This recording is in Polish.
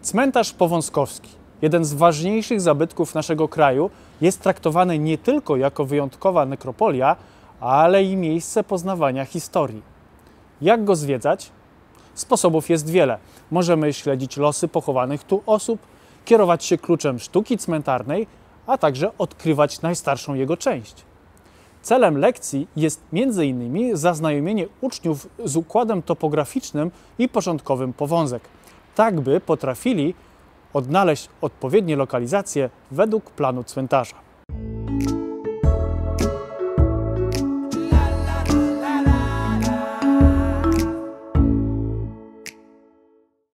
Cmentarz Powązkowski, jeden z ważniejszych zabytków naszego kraju, jest traktowany nie tylko jako wyjątkowa nekropolia, ale i miejsce poznawania historii. Jak go zwiedzać? Sposobów jest wiele. Możemy śledzić losy pochowanych tu osób, kierować się kluczem sztuki cmentarnej, a także odkrywać najstarszą jego część. Celem lekcji jest m.in. zaznajomienie uczniów z układem topograficznym i początkowym Powązek, tak by potrafili odnaleźć odpowiednie lokalizacje według planu cmentarza.